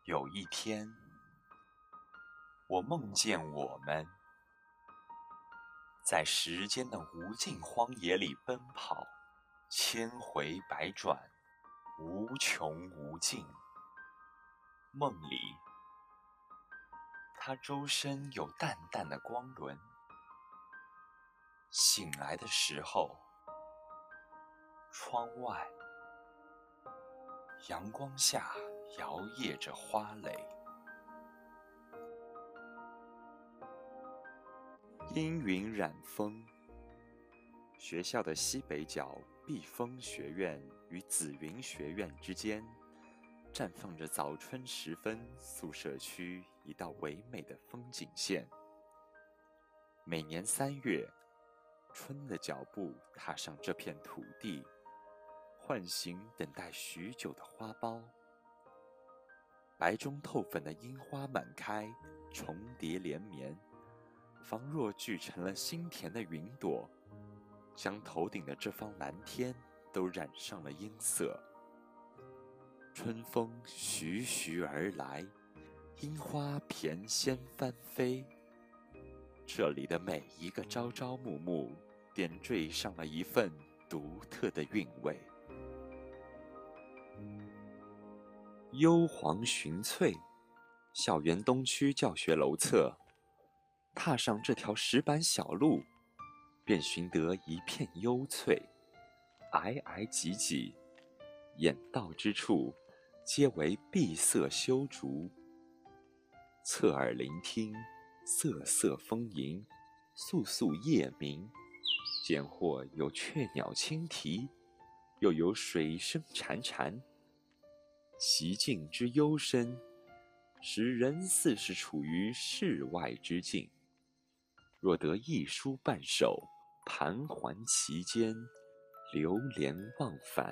有一天，我梦见我们在时间的无尽荒野里奔跑，千回百转，无穷无尽。梦里，它周身有淡淡的光轮。醒来的时候，窗外阳光下摇曳着花蕾。阴云染风，学校的西北角避风学院与紫云学院之间，绽放着早春时分宿舍区一道唯美的风景线。每年3月，春的脚步踏上这片土地，唤醒等待许久的花苞。白中透粉的樱花满开，重叠连绵，仿若聚成了心田的云朵，将头顶的这方蓝天都染上了阴色。春风徐徐而来，樱花翩跹翻飞，这里的每一个朝朝暮暮点缀上了一份独特的韵味。幽篁寻翠，校园东区教学楼侧，踏上这条石板小路，便寻得一片幽翠，皑皑挤挤，眼到之处皆为碧色修竹。侧耳聆听，瑟瑟风吟，簌簌夜鸣，间或有雀鸟轻啼，又有水声潺潺。其境之幽深，使人似是处于世外之境。若得一书半首，盘桓其间，流连忘返。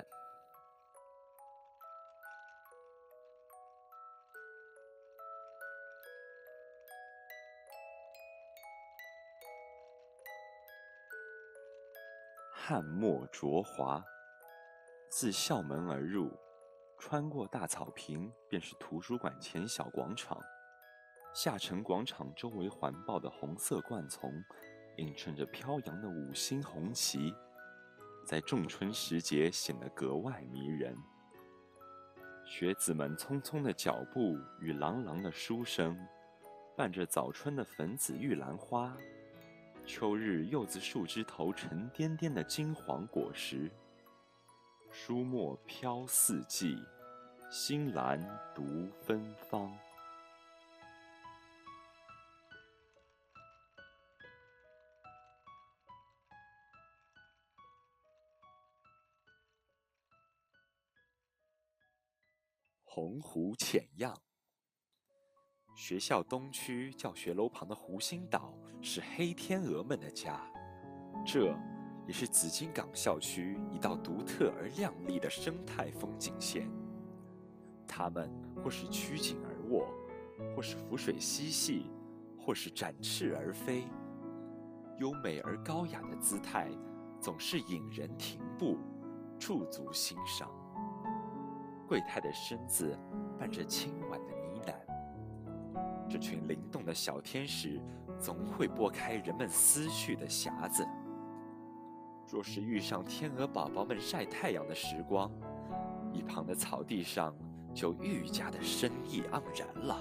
汉墨浊华，自校门而入，穿过大草坪，便是图书馆前小广场。下沉广场周围环抱的红色灌丛，映衬着飘扬的5星红旗，在仲春时节显得格外迷人。学子们匆匆的脚步与朗朗的书声，伴着早春的粉紫玉兰花，秋日柚子树枝头沉甸甸的金黄果实。书墨飘四季，新兰独芬芳。鸿鹄潜样，学校东区教学楼旁的湖心岛是黑天鹅们的家，这也是紫金港校区一道独特而亮丽的生态风景线。它们或是曲颈而卧，或是浮水嬉戏，或是展翅而飞，优美而高雅的姿态总是引人停步，驻足欣赏。柜台的身子伴着轻婉的呢喃，这群灵动的小天使总会拨开人们思绪的匣子。若是遇上天鹅宝宝们晒太阳的时光，一旁的草地上就愈加的生意盎然了。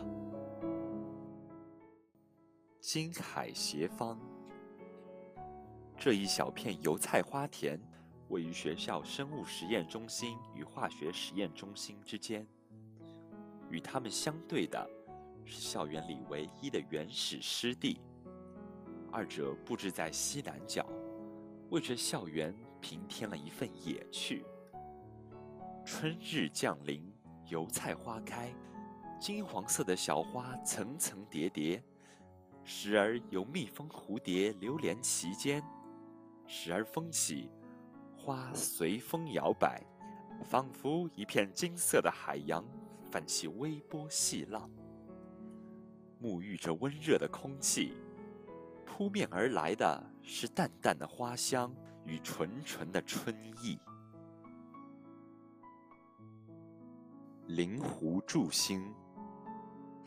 金海斜方，这一小片油菜花田位于学校生物实验中心与化学实验中心之间，与它们相对的是校园里唯一的原始湿地，二者布置在西南角，为这校园平添了一份野趣。春日降临，油菜花开，金黄色的小花层层叠叠，时而有蜜蜂蝴蝶流连其间，时而风起，花随风摇摆，仿佛一片金色的海洋泛起微波细浪。沐浴着温热的空气，扑面而来的是淡淡的花香与纯纯的春意。临湖筑星，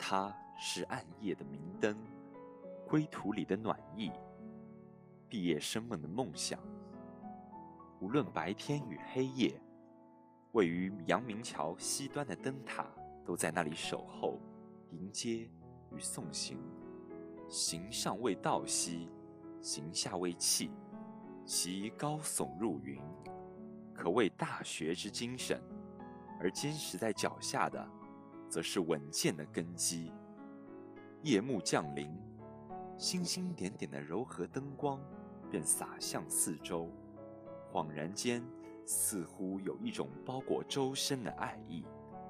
它是暗夜的明灯，归途里的暖意，毕业生们的梦想。无论白天与黑夜，位于阳明桥西端的灯塔都在那里守候，迎接与送行。行上为道兮，行下为器，其高耸入云，可谓大学之精神。而坚实在脚下的，则是稳健的根基。夜幕降临，星星点点的柔和灯光便洒向四周，恍然间似乎有一种包裹周身的爱意。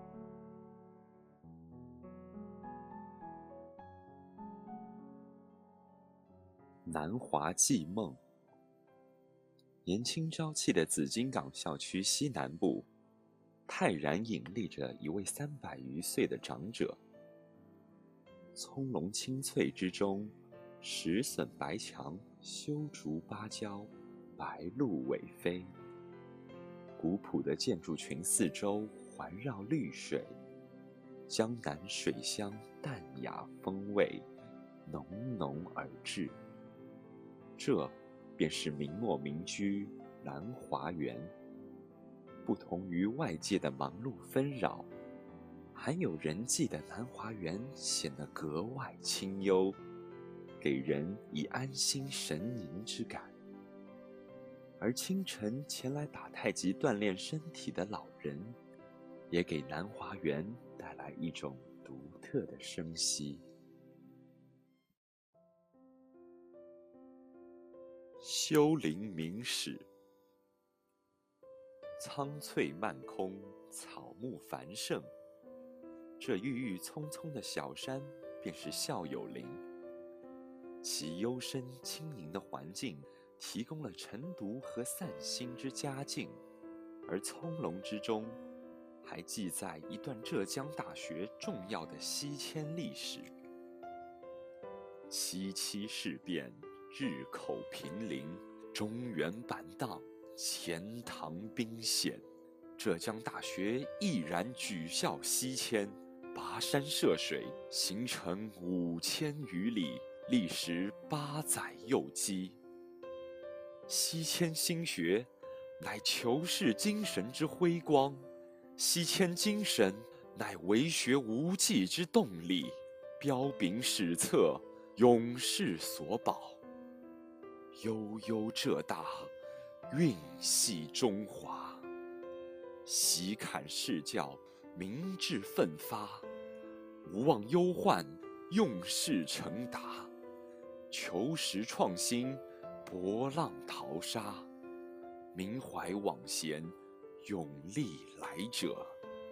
南华寄梦。年轻朝气的紫金港校区西南部，泰然隐立着一位300余岁的长者。葱茏青翠之中，石笋白墙，修竹芭蕉，白鹭尾飞。古朴的建筑群四周环绕绿水，江南水乡淡雅风味，浓浓而至。这便是明末民居南华园。不同于外界的忙碌纷扰，含有人迹的南华园显得格外清幽，给人以安心神宁之感。而清晨前来打太极锻炼身体的老人，也给南华园带来一种独特的生息。修林明史。苍翠漫空，草木繁盛，这郁郁葱葱的小山便是孝友林。其幽深清宁的环境提供了晨读和散心之佳境，而葱茏之中还记载一段浙江大学重要的西迁历史。七七事变，日寇平陵，中原板荡，钱塘兵险，浙江大学毅然举校西迁，跋山涉水，行程5000余里，历时8载又基。西迁新学，乃求是精神之辉光；西迁精神，乃为学无际之动力。彪炳史册，永世所保。悠悠浙大，韵系中华。习坎世教，明志奋发，无忘忧患，用事成达。求实创新，搏浪淘沙，明怀往贤，永历来者。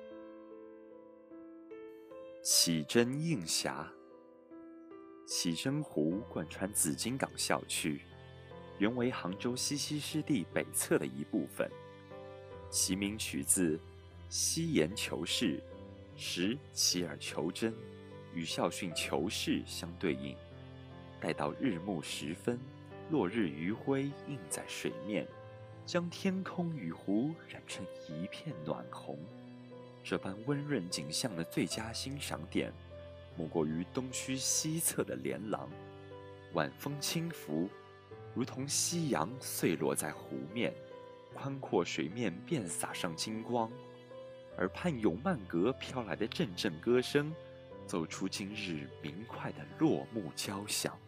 启真映霞。启真湖贯穿紫金港校区，原为杭州西溪湿地北侧的一部分。其名取自西岩求是，时起而求真，与校训求是相对应。待到日暮时分，落日余晖映在水面，将天空与湖染成一片暖红。这般温润景象的最佳欣赏点，莫过于东区西侧的连廊。晚风轻拂，如同夕阳碎落在湖面，宽阔水面便洒上金光。而畔永曼阁飘来的阵阵歌声，奏出今日明快的落幕交响。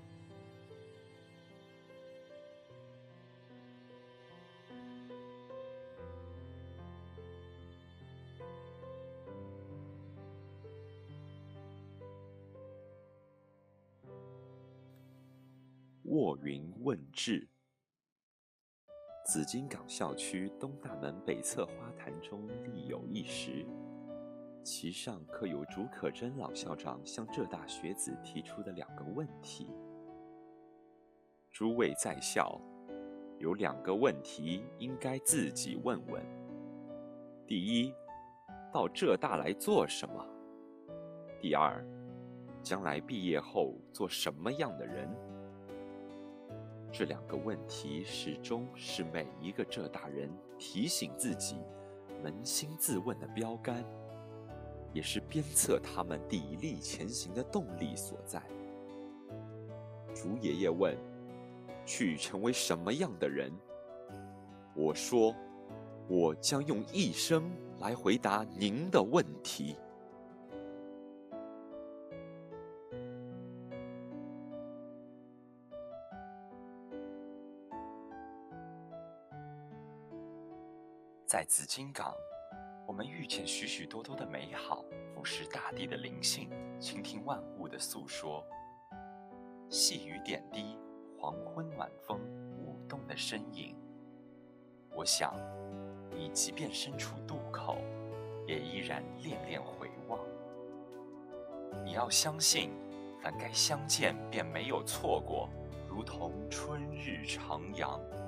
卧云问志。紫金港校区东大门北侧花坛中立有一石，其上刻有竺可桢老校长向浙大学子提出的2个问题。诸位在校，有2个问题应该自己问问。第一，到浙大来做什么？第二，将来毕业后做什么样的人？这2个问题始终是每一个浙大人提醒自己扪心自问的标杆， 也是鞭策他们砥砺前行的动力所在。猪爷爷问：“去成为什么样的人？”我说：“我将用一生来回答您的问题。”在紫金港，我们遇见许许多多的美好，俯视大地的灵性，倾听万物的诉说。细雨点滴，黄昏晚风舞动的身影。我想，你即便身处渡口，也依然恋恋回望。你要相信，凡该相见便没有错过，如同春日徜徉。